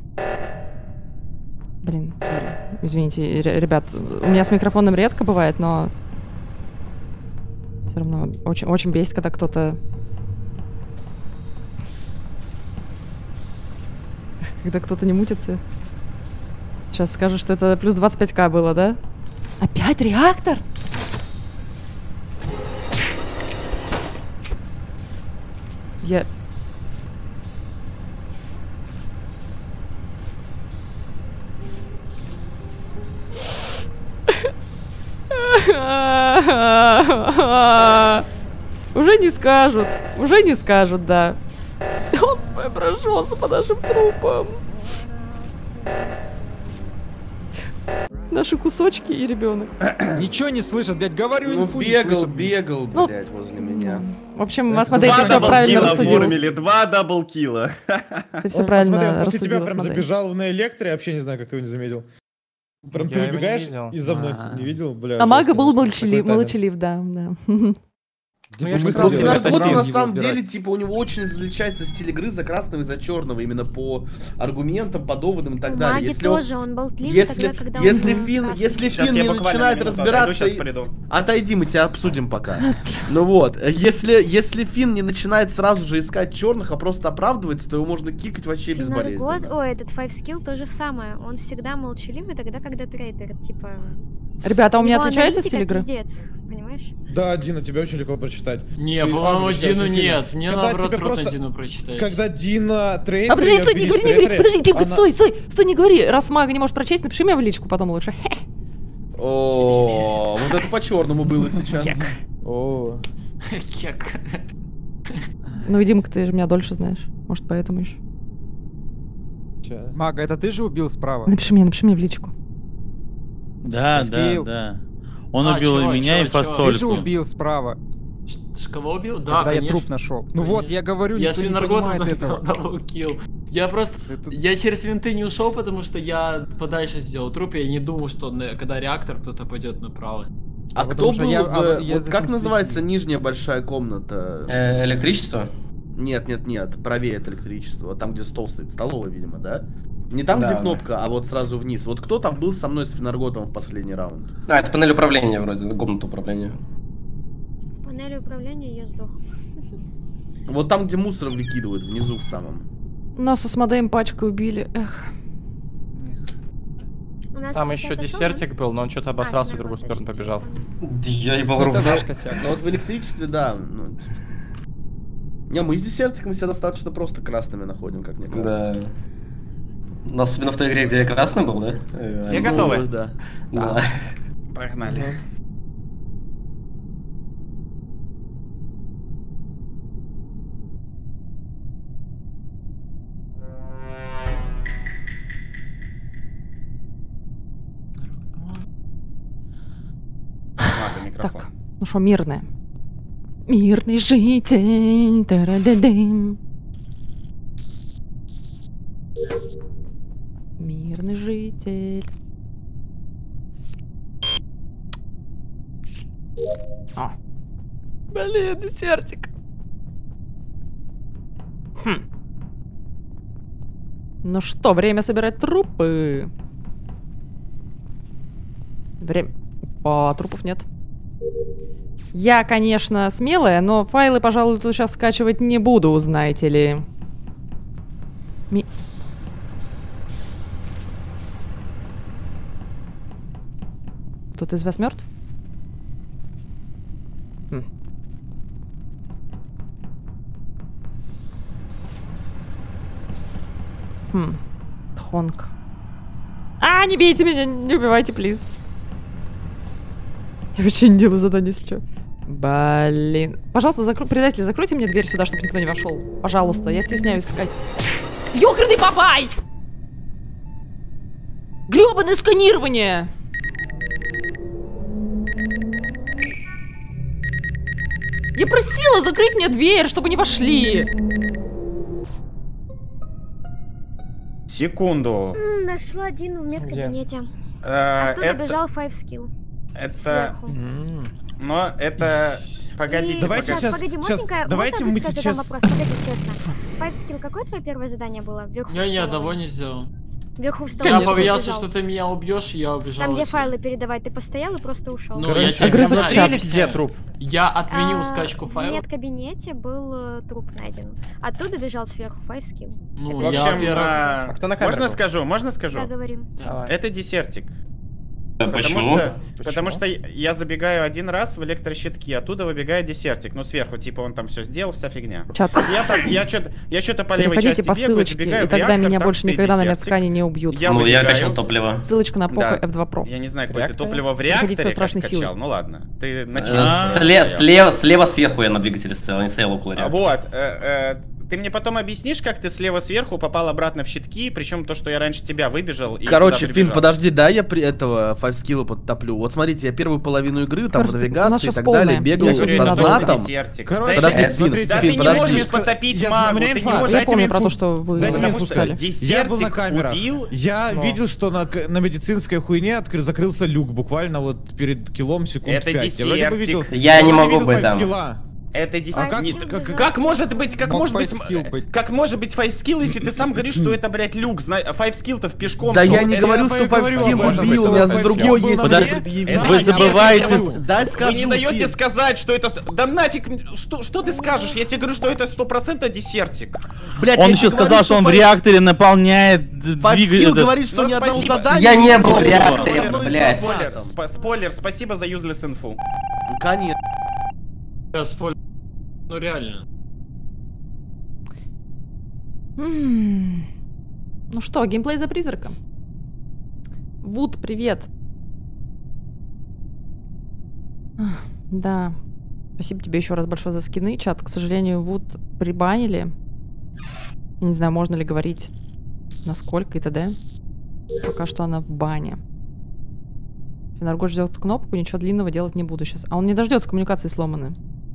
Блин, извините, ре- ребят, у меня с микрофоном редко бывает, но все равно очень, очень бесит, когда кто-то... Когда кто-то не мутится. Сейчас скажу, что это плюс двадцать пять ка было, да? Опять реактор? Я... Уже не скажут. Уже не скажут, да. Он прошелся по нашим трупам. Наши кусочки и ребенок. Ничего не слышат, блядь, говорю, Ну, инфу не бегал, слышат. бегал, Ну, блядь, возле меня. В общем, Асмодей, ты Два все правильно даблкила рассудил. оформили, два даблкила. Ты все Он, правильно смотри, он после тебя рассудил, прям Асмодей. забежал на электро, я вообще не знаю, как ты его не заметил. Прям Я ты его не убегаешь видел. и за мной А. не видел, бля. А Мага жестко, был такой молчалив, тайминг. молчалив, да, да. Типа, я же мы сказал, с тобой- тебя Наркоту время на его самом убирать. деле, типа, у него очень различается стиль игры за красного и за черного, именно по аргументам, по доводам и так У далее. Маги Если он- тоже, он болтливый Если, тогда, когда если он Фин, красный. если Сейчас Фин я не буквально начинает минуту разбираться, отойду, и- сейчас приду. отойди, мы тебя обсудим пока. Ну вот, если, если Фин не начинает сразу же искать черных, а просто оправдывается, то его можно кикать вообще Финаргот, безболезненно. ой, этот Five Skill то же самое. Он всегда молчаливый тогда, когда трейдер, типа... Ребята, а у меня него отличается аналитика стиль игры? пиздец, понимаешь? Да, Дина, тебя очень легко прочитать. Не, Ты по-моему, агришься Дину очень сильно. нет. Мне Когда наоборот тебе трудно просто- Дину прочитать. Когда Дина трейдер... А подожди, и стой, не говори, не говори, администраторы, подожди, ты, она- стой, стой, стой, не говори. Раз Мага не может прочесть, напиши мне в личку потом лучше. О, вот это по-черному было сейчас. О, Кек. Ну, Димка, ты же меня дольше знаешь. Может, поэтому еще. ча. Мага, это ты же убил справа? Напиши мне, напиши мне в личку. Да, да, Скилл. да. Он А, убил чё, и меня, чё, и чё? Ты же фасольку. убил справа, Ш- Кого убил? Да, когда я конечно. труп нашел. Ну вот, Конечно. я говорю, Я с никто не Винарготом понимает этого. даблкил. Я просто... Это- Я через винты не ушел, потому что я подальше сделал труп, и я не думал, что на- когда реактор, кто-то пойдет направо. А Потому кто что был я- в... а, я вот за как этим называется следил. нижняя большая комната? Э, Электричество? Нет, нет, нет, правее от электричества. Там, где стол стоит. Столовая, видимо, да? Не там, Да, где да. кнопка, а вот сразу вниз. Вот кто там был со мной с Финарготом в последний раунд? А, это панель управления вроде, комната управления. Панель управления я сдох. Вот там, где мусор выкидывают, внизу в самом. Нас с Асмодеем пачкой убили. Эх. У нас Там кто-то еще отошёл, десертик был, но он что-то обосрался и в Финаргот, другую сторону точно. побежал. Я ебал руку. Это ваш косяк. Но вот в электричестве, да. ну, Не, мы с десертиком себя достаточно просто красными находим, как мне кажется. Да. Ну, особенно в той игре, где я красный был, да? Э, Все ну, готовы? Да. Да. Погнали. Мага, микрофон. Так, ну что, мирная. Мирный житель. Тарададым. Мирный житель. А. Блин, десертик. Хм. Ну что, время собирать трупы. Время... По трупов нет. Я, конечно, смелая, но файлы, пожалуй, тут сейчас скачивать не буду, знаете ли. Ми... Кто-то из вас мертв? Хм. Хм. Тхонг. А, не бейте меня, не убивайте, плиз. Я вообще не делаю задание, если что. Блин. Пожалуйста, закрой, предатель, закройте мне дверь сюда, чтобы никто не вошел. Пожалуйста, я стесняюсь искать. Ёкарный бабай! Грёбаное сканирование! Я просила закрыть мне дверь, чтобы не вошли. Секунду. М, Нашла Дину в медкабинете. Э, Оттуда это- бежал Five Skill. Это... Сверху. Но это... Погодите, И Давайте сейчас, сейчас- погоди, сейчас- маленькая, давайте можно мы быстро сейчас- задам вопрос? Погоди, честно. Five Skill, какое твое первое задание было? Вверху Я в ни столовой. одного не сделал. Вверху в Я столовой побоялся, убежал. что ты меня убьешь, и я убежал. Там, где от тебя. файлы передавать, ты постоял и просто ушел. Ну, Короче, я тебе огрызок говорю, в чат. Где труп? Я отменил А, скачку В файлов. медкабинете был э, труп найден. Оттуда бежал сверху Five Skill. Ну, В я общем, первый- а, А кто на камеру можно был? скажу, можно скажу? Да, говорим. Давай. Это десертик. Потому Почему? что, потому что я забегаю один раз в электрощитки, оттуда выбегает десертик. Ну, сверху, типа, он там все сделал, вся фигня. Чат. Я так, я что-то я что-то по левой Переходите части по бегаю, ссылочке, забегаю и в тогда реактор, меня там больше стоит никогда на десертик. медскане не убьют. Я Ну, я выбегаю. качал топливо. Ссылочка на поко Да. эф два про. Я не знаю, какое ты Реакторе? топливо в Переходите реакторе со страшной как силой. качал. Ну ладно, ты Э, начал. сле- Слева, слева сверху я на двигателе стоял, не стоял около А, реактора. Вот, э, э, ты мне потом объяснишь, как ты слева сверху попал обратно в щитки, причем то, что я раньше тебя выбежал и Короче, туда Фин, прибежал. подожди, да, я при этого Five Skill подтоплю. Вот смотрите, я первую половину игры, там, Короче, в у нас навигации и сейчас так полная. далее, бегал Я Я говорю, со это был знатом. десертик. Короче, Да, Подожди, это- Фин, смотрите, да Фин, ты не подожди. можешь потопить Я- магу, у меня ты не инфа. можешь. Я Дайте помню мне про то, инфу. что вы Дайте не мне Потому инфу. что писали. Я был на десертик камерах. убил. Я Но. видел, что на, к- на медицинской хуйне откры- закрылся люк буквально вот перед килом секунд Это пять. Я вроде бы десертик. видел- Я вроде не бы могу видел быть Five там. Skill'а. Это А десертик. как, Five как, Skill как, бежал. Как может быть, как Мог может быть, Five Skill м- быть. как может быть Five Skill, если ты сам говоришь, что это, блядь, люк, зна... Five Skill-то в пешком. Да шел. я не Это- говорю, я что и Five говорю Skill об этом, убил, что у меня Five за Skill другое был есть на предъявить. мне. Это Вы десертик. забываете, дай Вы скажу, не даете Фин. сказать, что это... Да нафиг, что, что ты скажешь? Я тебе говорю, что это сто процентов десертик. Блядь, Он я еще не сказал, говорю, что он в Five- реакторе наполняет Five двигатель. Skill этот- говорит, что Ну, ни одного спасибо. задания Я не был в сделал. реакторе, Одно из блядь. двух. Спойлер, спо- спойлер, спасибо за useless инфу. Конечно. Я спойлер. Ну реально. М. Ну что, геймплей за призраком. Вуд, привет. Ах, Да. Спасибо тебе еще раз большое за скины, чат. К сожалению, Вуд прибанили. Я не знаю, можно ли говорить, насколько и т.д. Пока что она в бане. Финаргош ждет кнопку, ничего длинного делать не буду сейчас. А он не дождется, коммуникации сломаны.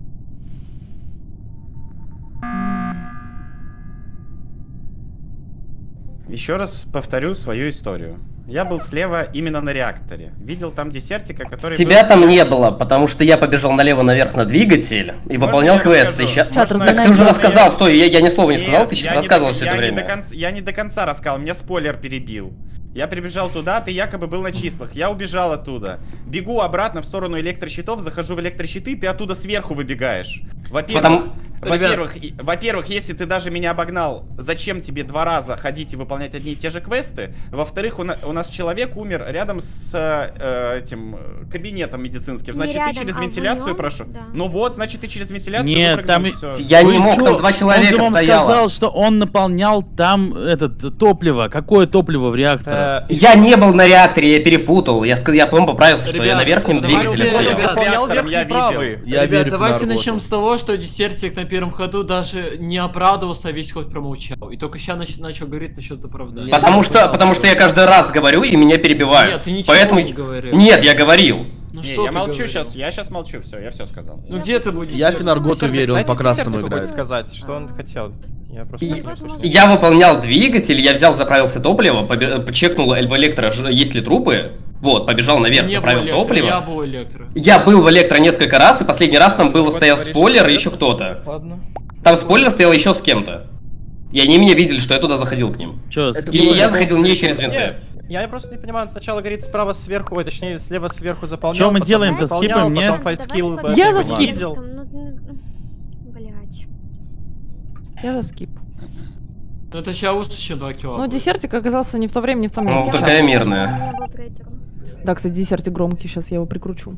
Еще раз повторю свою историю. Я был слева именно на реакторе. Видел там десертика, который... Тебя был- там не было, потому что я побежал налево наверх на двигатель и Можно выполнял я квесты. расскажу? Ща- Чат, Можно- Так ты уже разгоняем. рассказал, стой, я, я ни слова не сказал, Нет, ты я сейчас не рассказывал до- все я это не до время. конца- я не до конца рассказал, меня спойлер перебил. Я прибежал туда, ты якобы был на числах. Я убежал оттуда. Бегу обратно в сторону электрощитов, захожу в электрощиты, ты оттуда сверху выбегаешь. Во-первых, Потому- во-первых, и- во-первых, если ты даже меня обогнал, зачем тебе два раза ходить и выполнять одни и те же квесты? Во-вторых, у, на- у нас человек умер рядом с э, этим э, кабинетом медицинским. Не Значит, рядом, ты через а в вентиляцию нем? прошел. Да. Ну вот, значит, ты через вентиляцию Нет, выпрыгнул, там и и- всё. Я не Вы мог, чё? там два человека Он же вам стояло. сказал, что он наполнял там этот топливо. Какое топливо в реакторе? Э, Я не был на реакторе, я перепутал. Я сказал, я, по-моему, поправился, что я Ребят, на верхнем давайте двигателе я- стоял. ребят, С реактором верхний я видел. правый. Я Ребят, верю в давайте Финарготу. начнем с того, что десертик на первом ходу даже не оправдывался, а весь ход промолчал. И только сейчас нач- начал говорить насчет оправдания. Потому что, потому что я каждый раз говорю и меня перебивают. Нет, ты ничего Поэтому... не говорил. Нет, я говорил. Ну Не, что я ты молчу говорил? сейчас, я сейчас молчу, все, я все сказал. Ну где ты будешь? Я Финарготу верю, он Дайте по красному десертику играет. хоть сказать, что он хотел. Я просто И- не услышал. Я выполнял двигатель, я взял, заправился топливо, побе- почекнул в электро, ж- есть ли трупы. Вот, побежал наверх, Не заправил был электро, топливо. я был электро. Я был в электро несколько раз, и последний раз там был, Вот стоял говоришь, спойлер и что еще это? кто-то. Ладно. Там спойлер стоял еще с кем-то. И они меня видели, что я туда заходил к ним. Чё, И я заходил не через винты. Нет, я просто не понимаю, он сначала говорит справа сверху, ой, точнее слева сверху заполнял. Чё мы потом делаем-то, заполнял, скипаем, не? потом файтскилл, Давайте Я э, за не скип. видел. Ну, ну, блядь. Я за скип. Ну это сейчас лучше, чем два килла. Ну, десертик оказался не в то время, не в том Ну, месте. такая Щас. мирная. Я был трейдером. Да, кстати, десертик громкий, сейчас я его прикручу.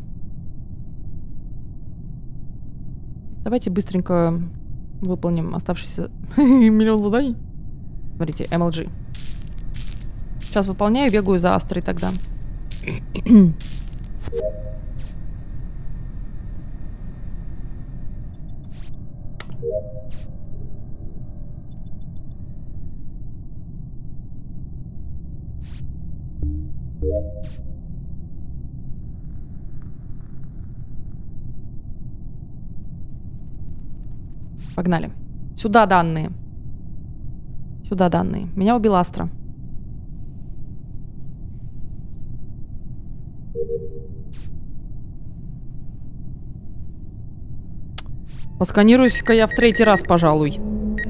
Давайте быстренько выполним оставшиеся миллион заданий. Смотрите, эм эл джи. Сейчас выполняю, бегаю за Астрой тогда. Погнали. Сюда данные. Сюда данные. Меня убил Астра. Посканируюсь-ка я в третий раз, пожалуй.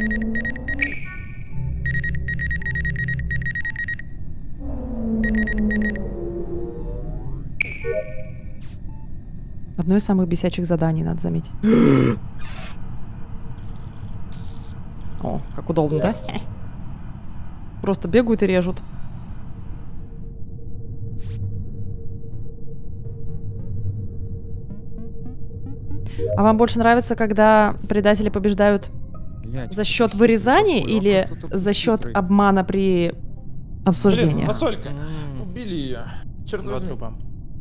Одно из самых бесячих заданий, надо заметить. О, как удобно, да? Просто бегают и режут. А вам больше нравится, когда предатели побеждают Блядь, за счет вырезания такой, или он кто-то за счет хитрый. обмана при Блин, обсуждении? фасолька. М, Убили ее. Черт Два возьми. трупа.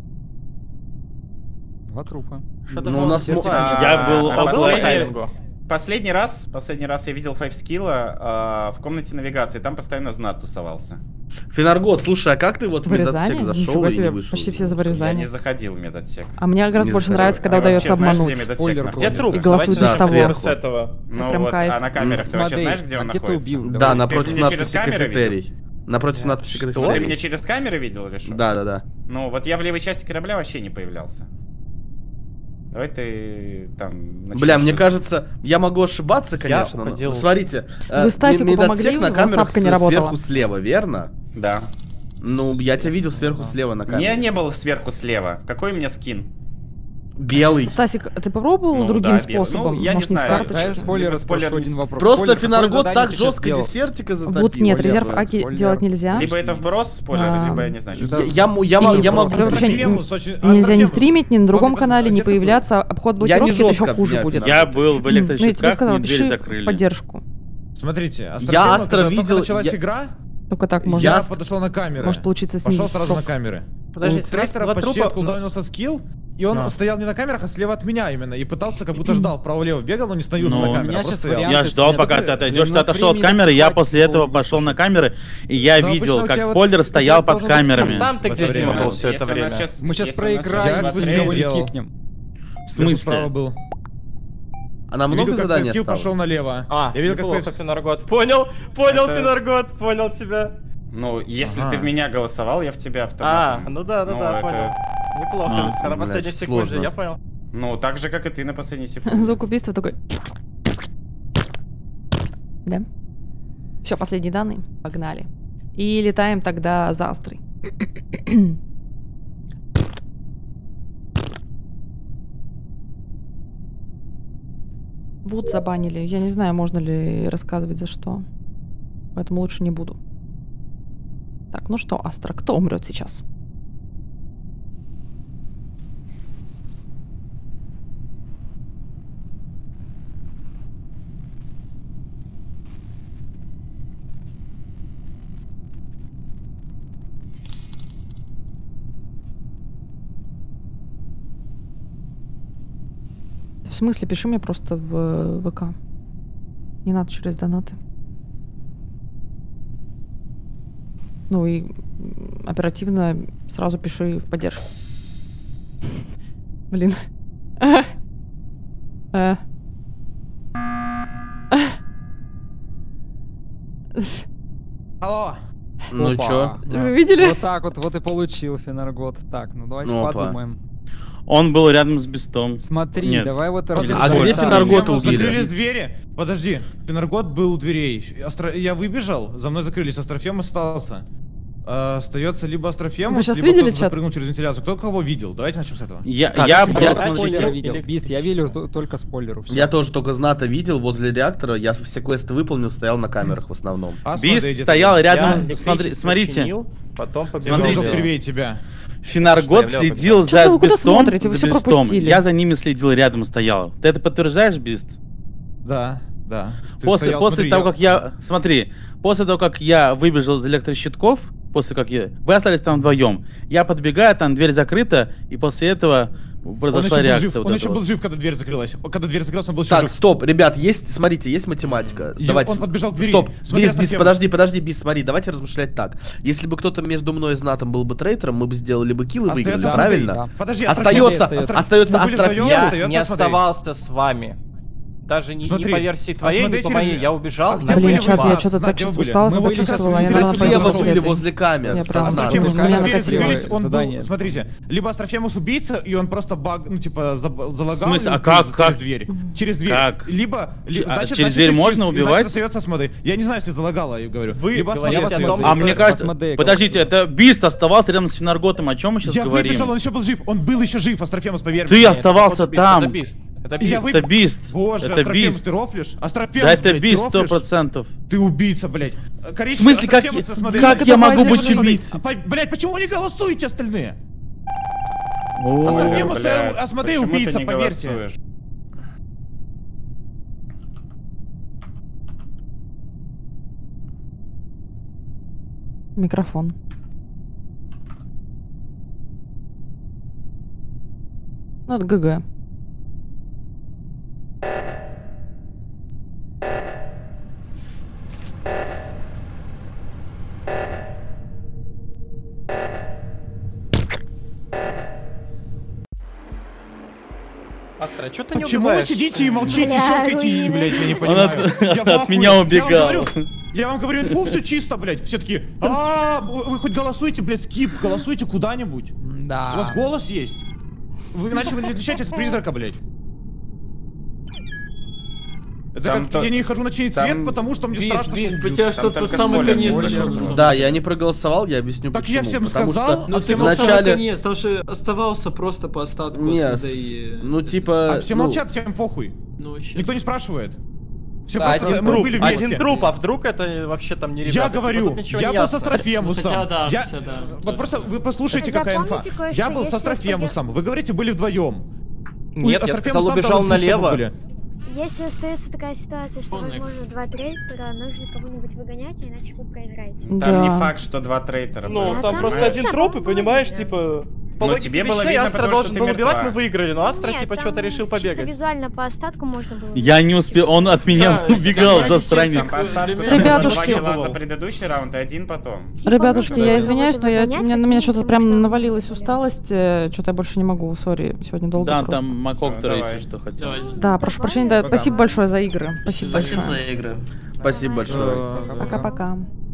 Два трупа. Что-то Ну, у нас было- мо- А, Я был а было последний- по таймингу? Последний раз, последний раз я видел файвскилла э, в комнате навигации, там постоянно знат тусовался. Финаргот, слушай, а как ты вот в Вырезание? медотсек зашел Ничего и не себе, вышел? почти все за Я вырезание. не заходил в медотсек. А мне гораздо Не больше заходил. нравится, когда А удается вообще знаешь, обмануть. где медотсек Спойлер, находится? Где труп? И голосуют Давайте за начнем того. с этого. Ну Прям вот, кайф. а на камерах ты вообще Смотри, знаешь, где он а где ты находится? убил? Да, Давай. напротив Ты меня через надписи камеры кафетерий. Напротив надписи Ты кафетерий. меня через камеры видел или что? Да, да, да. Ну вот я в левой части корабля вообще не появлялся. Давай ты там... начнешь Бля, мне что-то. кажется, я могу ошибаться, конечно. но- уходил. Смотрите, э, Вы Стасику ме- медотсек помогли, у на него камерах сапка не с- работала. сверху слева, верно? Да. Ну, я тебя видел сверху слева на камере. Я не был сверху слева. Какой у меня скин? Белый. Стасик, а ты попробовал Ну, другим да, белый. способом? Ну, я не Может, не с знаю. Да, карточки? спойлер, Либо спойлер спрошу не- один вопрос. Просто Спойлер, какое Финаргот задание так ты сейчас жестко делал? десертика затопил. Вот нет, я резерв бы- Аки Спойлер. делать нельзя. Либо это вброс спойлер, А, либо я не знаю, что Я, это. я, м- я, м- Или я могу... просто вообще Астрофемус очень- Нельзя не Астрофемус. стримить ни на другом Помню, канале, а не где ты был? появляться. Обход Я не блокировки это еще жестко хуже обнял будет. Финаргот. Я был в Ну, я тебе электрощитках, сказала, мне дверь пиши закрыли. в поддержку. Смотрите, Я Астрофемус, Астро когда только видел- началась я- игра, Только так можно. я Я- подошел на камеры. Может получиться Пошел снизить сразу стоп. на камеры. Подождите, У трейдера два почти трупа- откуда скилл, и он А. стоял не на камерах, а слева от меня именно, и пытался, как будто ждал, вправо-лево бегал, но не становился Ну, на у камеру, меня а просто щас стоял. вариант- Я Ты ждал, с- пока Нет, ты отойдешь, у ты нас отошел от времени камеры, я хватит, после этого чтобы пошел на вышел. камеры, и я Но видел, обычно у как тебя вот- спойлер у тебя стоял под должен быть камерами. плюс. Сам ты в где, это время. Дима, был все Если это у нас время? щас- Мы сейчас если у нас проиграем, Я мы быстрее его делал. кикнем. В Справа смысле? был. А нам Я много видел, как заданий скилл осталось? пошел налево. А, я видел, как неплохо, Фейс- Финаргот. Понял, понял, Это- Финаргот, понял тебя. Ну, если Ага. ты в меня голосовал, я в тебя А, автоматом. ну да, да, Ну, да, это- понял. Неплохо, А, на последней блядь, секунде, сложно. я понял. Ну, так же, как и ты на последней секунде. Звук убийства такой. Да. Все, последние данные. Погнали. И летаем тогда за Астрой. Вуд забанили. Я не знаю, можно ли рассказывать за что. Поэтому лучше не буду. Так, ну что, Астра, кто умрет сейчас? В смысле, пиши мне просто в ВК. Не надо через донаты. Ну и м, оперативно сразу пиши в поддержку. Блин. А. Алло. Ну Опа. чё? Вы видели? Вот так вот, вот и получил Финаргот. Так, ну давайте Опа. подумаем. Он был рядом с Бестом. Смотри, Нет. давай вот... А разберем. где Финаргота Астрофему убили? Закрылись двери. Подожди, Финаргот был у дверей. Астро... Я выбежал, за мной закрылись, Астрофем остался. А, остается либо Астрофемус, Вы сейчас либо видели кто-то чат? запрыгнул через вентиляцию. Кто кого видел? Давайте начнем с этого. Я, Так, я, я я, смотрите, Спойлеры или- видел. Бист, я видел т- только спойлеров. Я тоже только Зната видел возле реактора, я все квесты выполнил, стоял на камерах в основном. А, Бист смотри, где стоял ты? Я рядом. электричество Смотри, смотрите. чинил, потом побежал. Я Смотрите. был влево. первее тебя. Финаргот Что, я влево следил побежал? за Вы куда Бестом. смотрите? Вы За всё Бестом. пропустили. Я за ними следил, рядом стоял. Ты это подтверждаешь, Бист? Да, да. Ты После, стоял, после смотри, того, я- как я... Смотри, после того, как я выбежал из электрощитков, после как я... Вы остались там вдвоем. Я подбегаю, там дверь закрыта, и после этого Он произошла еще был реакция. жив, вот он эта еще вот. был жив, когда дверь закрылась. Когда дверь закрылась, он был еще Так, жив. стоп, ребят, есть, смотрите, есть математика. Я- Давайте. он подбежал к двери. Стоп, Смотри, Бис, Бис, Астрофемус. подожди, подожди, Бис, смотри, давайте размышлять так. Если бы кто-то между мной и Знатом был бы трейтером, мы бы сделали бы килл и выиграли, Остается правильно? Смотри. Подожди, Остается, Астрофемус. остается Мы были Астрофемус. вдвоем, Я остается не смотри. оставался с вами. Даже не, не Смотри, по версии а твоей, смотри не по через- моей. Я убежал. А где на были Блин, вы? чат, я Знат, что-то Знат, так где вы сейчас были? устала, Мы были как раз почувствовала. Я, в наверное, интересном Слева пойду были следом. возле камер. Я со правда. Знатом. Астрофемус, Меня когда двери накатило закрылись, он задание. был, смотрите, либо Астрофемус убийца, и он просто баг, ну типа заб- залагал В смысле? и А убил как- через как? дверь. Через дверь. Как? Либо, ли- А значит, через значит, дверь ты можно чист, и убивать? Значит, остается Асмодей. Я не знаю, если залагала, я говорю. Вы либо говорите Асмодей о том, остается. А мне кажется... Асмодей Подождите, это Бист оставался рядом с Финарготом. О чем мы сейчас Я говорим? выбежал, он еще был жив. Он был еще жив, Астрофемус, поверь Ты мне. оставался Это Бист, там. Это Бист. Это Я Бист. вы- Это Бист. Боже, Это Астрофемус, Бист. ты рофлишь? Астрофемус, Да это блядь, ты Бист сто рофлишь? процентов. Ты убийца, блядь. В смысле, как, я- как я могу быть убийцей? Блять, почему не голосуете остальные? О, Астрофемус и Блядь, Асмодей почему ты убийца, не поверьте. голосуешь? Микрофон. Ну, это ГГ. Астра, что ты не Почему вы убиваешь? сидите и молчите, Бля, щелкаете, руины. блядь, я не Он понимаю. от, Я в от ахуе. меня Я вам убегал. говорю, Я вам говорю инфу, все чисто, блядь. Все таки, а, вы вы хоть голосуйте, блядь, скип, голосуйте куда-нибудь. У Да. вас голос есть. Вы иначе вы не отличаетесь от призрака, блядь. Это Там как то- я не хожу на чей там цвет, потому что мне Бист, страшно. Бист, слушать. у тебя Там что-то только самый спойлер конец больше. начался. Да, я не проголосовал, я объясню Так почему. я всем Потому сказал, что Ну а ты все был молчат. вначале- самый конец, потому что оставался просто по остатку. Не, Асмодей, с- ну типа... А все ну, молчат, всем похуй. Ну, вообще. Никто не спрашивает. Все Да, просто один мы труп, были вместе. один труп, а вдруг это вообще там не ребята? Я типа, говорю, тут ничего я не был со ясно. Астрофемусом. Ну, хотя да, Я- хотя да. Вот просто вы послушайте, Хотя какая инфа. помните кое-что, Я был со если Астрофемусом. Вы говорите, были вдвоем. Нет, я сказал, убежал налево. Если остается такая ситуация, что, Коннект. возможно, два трейтера, нужно кого-нибудь выгонять, а иначе вы проиграете. Там Да. не факт, что два трейтера Ну, были, А там там просто понимаешь? один это труп, и по-моему, понимаешь, да. типа... По Но логике тебе было вещей, видно, Астра потому должен что был ты убивать, мертва. мы выиграли, но Астра Нет, типа там что-то решил чисто побегать. визуально по остатку можно было. Я не успел, он от меня Да, убегал, ради засранец. сердца. Там по остатку Для там меня было Ребятушки. два килла за предыдущий раунд и один потом. Типа Ребятушки, можно я было извиняюсь, но я, выгонять, у меня, на меня что-то потому прям что- навалилась усталость. Что-то я больше не могу, сори, сегодня долго Да, просто. там Макоктор, Давай. если что хотел. Давай. Да, прошу прощения, да, Пока. спасибо большое за игры. Спасибо Спасибо большое. игры. Спасибо большое. Э, Пока-пока.